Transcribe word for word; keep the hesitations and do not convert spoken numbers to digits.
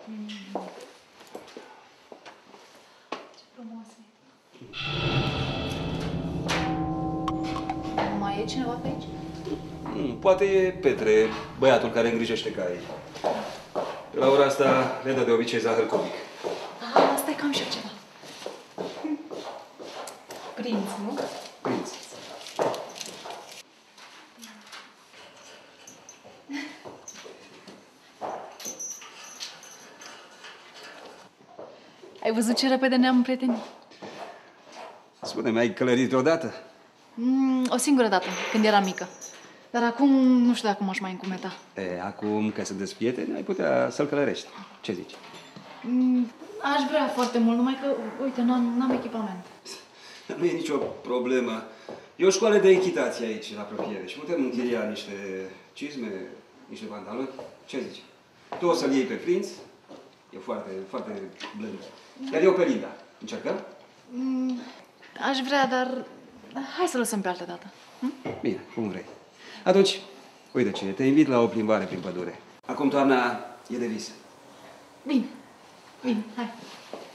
Mm. Ce frumoasă e. Mai e cineva pe aici? Mm, poate e Petre, băiatul care îngrijește caii. La ora asta le dă de obicei zahăr cubic. Ah, asta e cam și eu ceva. Prinț, nu? Prinț. Ai văzut ce repede ne-am împrietenit? Spune-mi, ai călărit odată? Mm, o singură dată, când eram mică. Dar acum nu știu dacă m-aș mai încumeta. E, acum, că sunteți prieteni, ai putea să-l călărești. Ce zici? Mm, aș vrea foarte mult, numai că, uite, n-am echipament. Nu e nicio problemă. E o școală de echitație aici, la apropiere, și putem închiria niște cizme, niște pantaloni. Ce zici? Tu o să-l iei pe Prinț, e foarte, foarte blând. Iar eu pe Linda. Încercăm? Mm, aș vrea, dar hai să lăsăm pe altă dată. Hm? Bine, cum vrei. Atunci, uite ce, te invit la o plimbare prin pădure. Acum toamna e de vis. Bine, bine, hai.